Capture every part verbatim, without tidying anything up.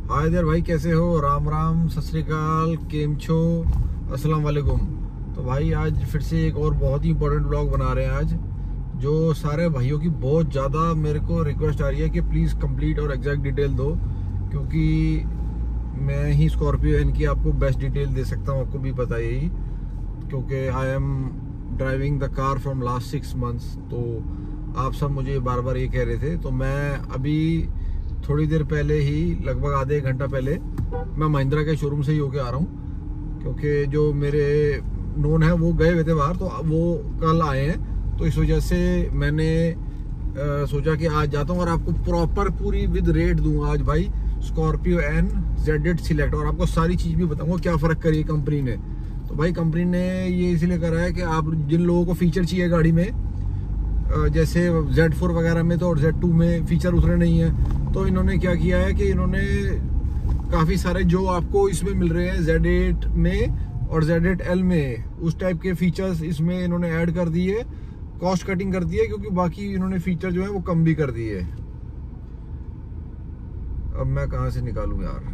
Hi there भाई, कैसे हो? राम राम, सत श्री अकाल, केम छो, अस्सलाम वालेकुम। तो भाई आज फिर से एक और बहुत ही इंपॉर्टेंट ब्लॉग बना रहे हैं आज, जो सारे भाइयों की बहुत ज़्यादा मेरे को रिक्वेस्ट आ रही है कि प्लीज़ कंप्लीट और एग्जैक्ट डिटेल दो, क्योंकि मैं ही स्कॉर्पियो एन की आपको बेस्ट डिटेल दे सकता हूँ। आपको भी पता है यही, क्योंकि I am driving the car from last six months. तो आप सब मुझे बार बार ये कह रहे थे, तो मैं अभी थोड़ी देर पहले ही, लगभग आधे एक घंटा पहले, मैं महिंद्रा के शोरूम से ही होके आ रहा हूँ, क्योंकि जो मेरे नोन है वो गए हुए थे बाहर, तो वो कल आए हैं। तो इस वजह से मैंने आ, सोचा कि आज जाता हूँ और आपको प्रॉपर पूरी विद रेट दूंगा आज भाई Scorpio N Z eight select, और आपको सारी चीज़ भी बताऊंगा क्या फ़र्क करी है कंपनी ने। तो भाई कंपनी ने ये इसलिए करा है कि आप जिन लोगों को फीचर चाहिए गाड़ी में, जैसे जेड फोर वगैरह में तो और जेड टू में फीचर उतरे नहीं है, तो इन्होंने क्या किया है कि इन्होंने काफ़ी सारे जो आपको इसमें मिल रहे हैं जेड एट में और जेड एट एल में, उस टाइप के फीचर्स इसमें इन्होंने ऐड कर दिए, कॉस्ट कटिंग कर दी है, क्योंकि बाकी इन्होंने फीचर जो है वो कम भी कर दिए। अब मैं कहाँ से निकालूं यार,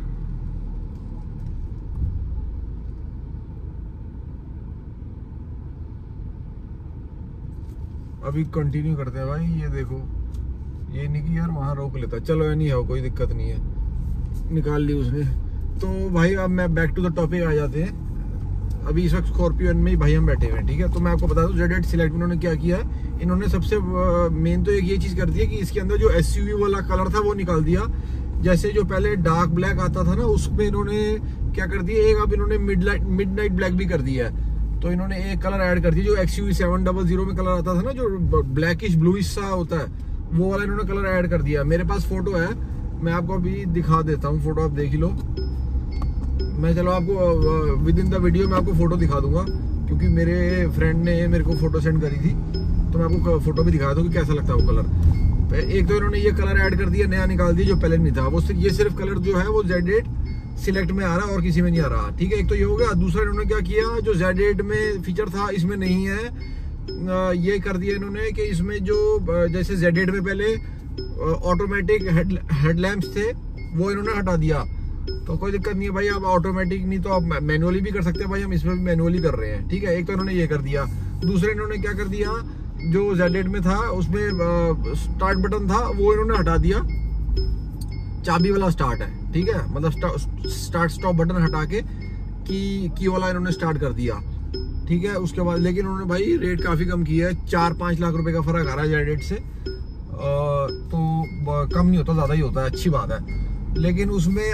अभी कंटिन्यू करते हैं भाई। ये देखो, ये नहीं कि यार वहाँ रोक लेता, चलो नहीं है, कोई दिक्कत नहीं है, निकाल ली उसने। तो भाई अब मैं बैक टू द टॉपिक आ जाते हैं। अभी इस वक्त स्कॉर्पियो एन में ही भाई हम बैठे हुए हैं, ठीक है। तो मैं आपको बता दूं जेड एट सिलेक्ट में इन्होंने क्या किया है, इन्होंने सबसे मेन तो एक ये चीज़ कर दी है कि इसके अंदर जो एसयूवी वाला कलर था वो निकाल दिया। जैसे जो पहले डार्क ब्लैक आता था ना, उसमें इन्होंने क्या कर दिया, एक अब इन्होंने mid light midnight black भी कर दिया है। तो इन्होंने एक कलर ऐड कर दिया, जो एक्सयूवी सेवन डबल जीरो में कलर आता था ना, जो ब्लैकिश ब्लूइश सा होता है, वो वाला इन्होंने कलर ऐड कर दिया। मेरे पास फोटो है, मैं आपको अभी दिखा देता हूँ, फोटो आप देख ही लो। मैं चलो आपको विद इन द वीडियो में आपको फोटो दिखा दूंगा, क्योंकि मेरे फ्रेंड ने मेरे को फोटो सेंड करी थी, तो मैं आपको फोटो भी दिखा दूँ कि कैसा लगता है वो कलर। एक तो इन्होंने ये कलर ऐड कर दिया, नया निकाल दिया जो पहले नहीं था। वो ये सिर्फ कलर जो है वो जेड एट सिलेक्ट में आ रहा है और किसी में नहीं आ रहा, ठीक है। एक तो ये हो गया। दूसरा इन्होंने क्या किया, जो जेड एट में फीचर था इसमें नहीं है, ये कर दिया इन्होंने कि इसमें जो जैसे जेड एट में पहले ऑटोमेटिक हेड हेडलैम्प्स थे वो इन्होंने हटा दिया। तो कोई दिक्कत नहीं है भाई, आप ऑटोमेटिक नहीं तो आप मैनुअली भी कर सकते हैं भाई, हम इसमें भी मैनुअली कर रहे हैं, ठीक है। एक तो इन्होंने ये कर दिया। दूसरे इन्होंने क्या कर दिया, जो जेड एट में था उसमें स्टार्ट बटन था वो इन्होंने हटा दिया, चाबी वाला स्टार्ट है, ठीक है। मतलब स्टार्ट स्टॉप बटन हटा के की की वाला इन्होंने स्टार्ट कर दिया, ठीक है। उसके बाद लेकिन उन्होंने भाई रेट काफ़ी कम किया है, चार पाँच लाख रुपए का फर्क आ रहा है जेड एट से। तो कम नहीं होता, ज़्यादा ही होता है, अच्छी बात है। लेकिन उसमें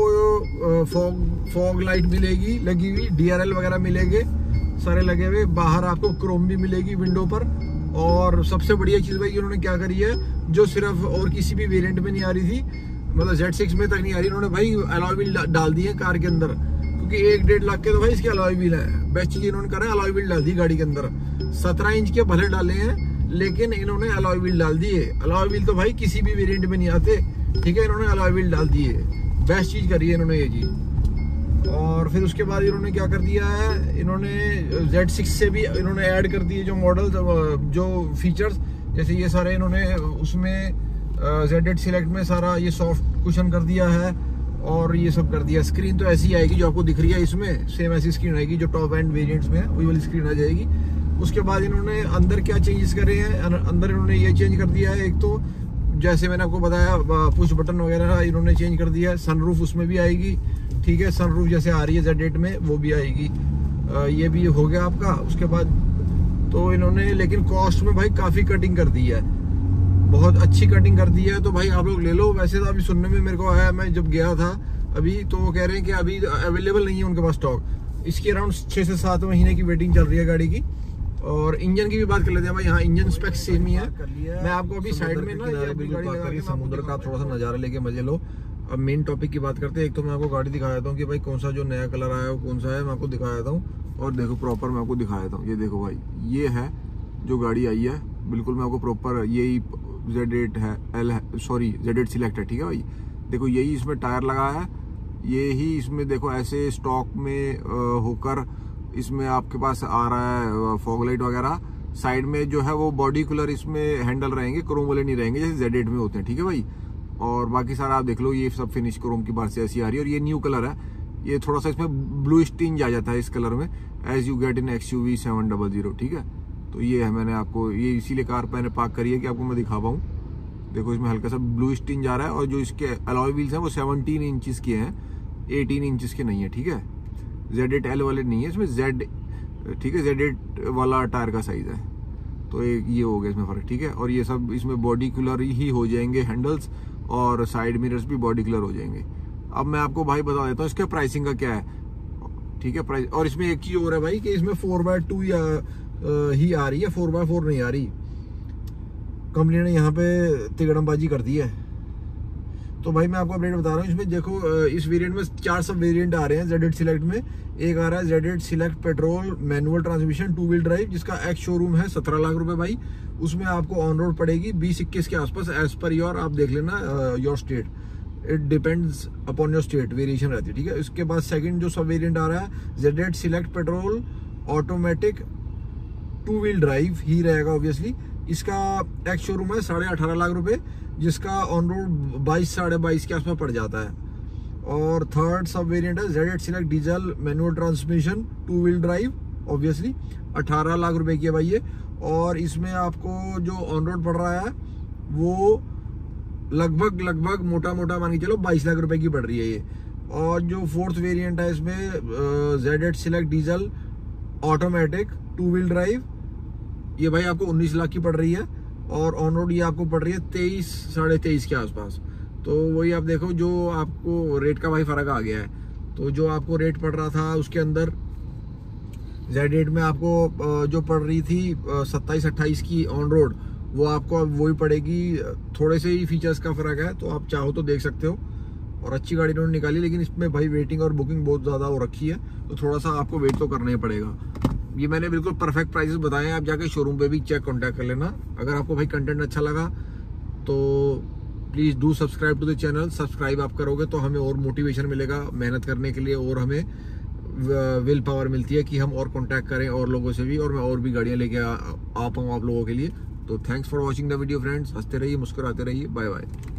आपको फॉग फॉग लाइट मिलेगी लगी हुई, डी आर एल वगैरह मिलेंगे सारे लगे हुए, बाहर आपको क्रोम भी मिलेगी विंडो पर। और सबसे बढ़िया चीज़ भाई इन्होंने क्या करी है, जो सिर्फ और किसी भी वेरिएंट में नहीं आ रही थी, मतलब जेड सिक्स में तक नहीं आ रही, इन्होंने भाई अलॉय व्हील डाल दी है कार के अंदर, क्योंकि एक डेढ़ लाख के तो भाई इसके अलॉय व्हील है। बेस्ट चीज़ इन्होंने करा है, अलॉय व्हील डाल दी गाड़ी के अंदर। सत्रह इंच के भले डाले हैं, लेकिन इन्होंने अलॉय व्हील डाल दिए। अलॉय व्हील तो भाई किसी भी वेरिएंट में नहीं आते, ठीक है। इन्होंने अलॉय व्हील डाल दिए, बेस्ट चीज़ करी है इन्होंने ये चीज़। और फिर उसके बाद इन्होंने क्या कर दिया है, इन्होंने जेड सिक्स से भी इन्होंने ऐड कर दिए जो मॉडल जो फीचर्स, जैसे ये सारे इन्होंने उसमें जेड एट सिलेक्ट में सारा ये सॉफ्ट कुशन कर दिया है, और ये सब कर दिया। स्क्रीन तो ऐसी आएगी जो आपको दिख रही है इसमें, सेम ऐसी स्क्रीन आएगी जो टॉप एंड वेरिएंट्स में है, वही वाली स्क्रीन आ जाएगी। उसके बाद इन्होंने अंदर क्या चेंजेस करे हैं, अंदर इन्होंने ये चेंज कर दिया है, एक तो जैसे मैंने आपको बताया पुश बटन वगैरह इन्होंने चेंज कर दिया है। सनरूफ उसमें भी आएगी, ठीक है। सनरूफ जैसे आ रही है जेड एट में वो भी आएगी। ये भी हो गया आपका। उसके बाद तो इन्होंने लेकिन कॉस्ट में भाई काफ़ी कटिंग कर दी है, बहुत अच्छी कटिंग कर दी है। तो भाई आप लोग ले लो। वैसे तो अभी सुनने में मेरे को आया, मैं जब गया था अभी, तो वो कह रहे हैं कि अभी अवेलेबल नहीं है उनके पास स्टॉक। इसकी अराउंड छः से सात महीने की वेटिंग चल रही है गाड़ी की। और इंजन की भी बात कर लेते हैं भाई, यहाँ इंजन स्पेक्स सेम ही है। मैं आपको अभी साइड में ना ये समुद्र का थोड़ा सा नज़ारा लेके मजे लो। अब मेन टॉपिक की बात करते हैं। एक तो मैं आपको गाड़ी दिखाया था कि भाई कौन सा जो नया कलर आया है वो कौन सा है, मैं आपको दिखाया था। और देखो प्रॉपर मैं आपको दिखाया था, ये देखो भाई, ये है जो गाड़ी आई है, बिल्कुल मैं आपको प्रॉपर यही जेड एट है, एल है, सॉरी जेड एट सिलेक्ट है, ठीक है भाई। देखो यही इसमें टायर लगा है, ये ही इसमें देखो ऐसे स्टॉक में होकर इसमें आपके पास आ रहा है फॉग लाइट वगैरह। साइड में जो है वो बॉडी कलर इसमें हैंडल रहेंगे, क्रोम वाले नहीं रहेंगे जैसे जेड एट में होते हैं, ठीक है भाई। और बाकी सारा आप देख लो, ये सब फिनिश क्रोम की बार से ऐसी आ रही है। और ये न्यू कलर है, ये थोड़ा सा इसमें ब्लू टिंज आ जाता है इस कलर में, as you get in X U V seven double zero. ठीक है, तो ये है, मैंने आपको ये इसीलिए कार मैंने पार्क करी है कि आपको मैं दिखा पाऊँ। देखो इसमें हल्का सा ब्लू टिंज आ रहा है, और जो इसके अलॉय व्हील्स हैं वो सेवनटीन इंचज के हैं, एटीन इंचज के नहीं है। ठीक है, जेड एट एल वाले नहीं है इसमें, जेड ठीक है जेड एट वाला टायर का साइज है। तो एक ये हो गया इसमें फर्क। ठीक है, और ये सब इसमें बॉडी कलर ही हो जाएंगे, हैंडल्स और साइड मिरर्स भी बॉडी कलर हो जाएंगे। अब मैं आपको भाई बता देता हूँ इसके प्राइसिंग का क्या है। ठीक है, प्राइस, और इसमें एक चीज और है भाई कि इसमें फोर बाय टू या ही आ रही है, फोर बाय फोर नहीं आ रही। कंपनी ने यहाँ पे तिगड़मबाजी कर दी है। तो भाई मैं आपको अपडेट बता रहा हूँ, इसमें देखो इस वेरिएंट में चार सब वेरिएंट आ रहे हैं जेड एट सिलेक्ट में। एक आ रहा है Z eight select petrol manual transmission two wheel drive, जिसका एक्स शोरूम है सत्रह लाख रुपए भाई। उसमें आपको ऑन रोड पड़ेगी बीस इक्कीस के आसपास, एज पर योर, आप देख लेना your state, it depends upon your state, variation रहती है। ठीक है, इसके बाद सेकंड जो सब वेरिएंट आ रहा है Z eight select petrol automatic two wheel drive ही रहेगा ऑब्वियसली। इसका एक्स शोरूम है साढ़े अठारह लाख रुपए, जिसका ऑन रोड बाईस साढ़े बाईस के आसपास पड़ जाता है। और थर्ड सब वेरिएंट है Z eight select diesel manual transmission two wheel drive, obviously अठारह लाख रुपए की है भाई ये। और इसमें आपको जो ऑन रोड पड़ रहा है वो लगभग लगभग मोटा मोटा मान के चलो बाईस लाख रुपए की पड़ रही है ये। और जो फोर्थ वेरिएंट है इसमें Z eight select diesel automatic two wheel drive, ये भाई आपको उन्नीस लाख की पड़ रही है। और ऑन रोड ये आपको पड़ रही है तेईस साढ़े तेईस के आसपास। तो वही आप देखो, जो आपको रेट का भाई फर्क आ गया है। तो जो आपको रेट पड़ रहा था उसके अंदर जेड एट में आपको जो पड़ रही थी सत्ताईस अट्ठाईस की ऑन रोड, वो आपको अब वही पड़ेगी। थोड़े से ही फीचर्स का फर्क है, तो आप चाहो तो देख सकते हो। और अच्छी गाड़ी इन्होंने निकाली, लेकिन इसमें भाई वेटिंग और बुकिंग बहुत ज़्यादा हो रखी है, तो थोड़ा सा आपको वेट तो करना ही पड़ेगा। ये मैंने बिल्कुल परफेक्ट प्राइसेस बताए हैं, आप जाके शोरूम पे भी चेक कॉन्टैक्ट कर लेना। अगर आपको भाई कंटेंट अच्छा लगा तो please do subscribe to the channel. Subscribe आप करोगे तो हमें और मोटिवेशन मिलेगा मेहनत करने के लिए, और हमें विल पावर मिलती है कि हम और कॉन्टैक्ट करें और लोगों से भी, और मैं और भी गाड़ियाँ लेके आ, आ पाऊँ आप लोगों के लिए। तो thanks for watching the video friends. हंसते रहिए, मुस्कुराते रहिए, बाय बाय।